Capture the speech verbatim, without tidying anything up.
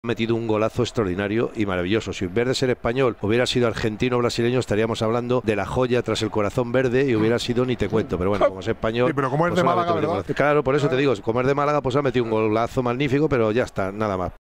metido un golazo extraordinario y maravilloso. Si en vez de ser español hubiera sido argentino o brasileño, estaríamos hablando de la joya tras el corazón verde y hubiera sido ni te cuento. Pero bueno, como es español. Sí, pero como es pues de Málaga, ¿verdad? Claro, por eso te digo, como es de Málaga, pues ha metido un golazo magnífico, pero ya está, nada más.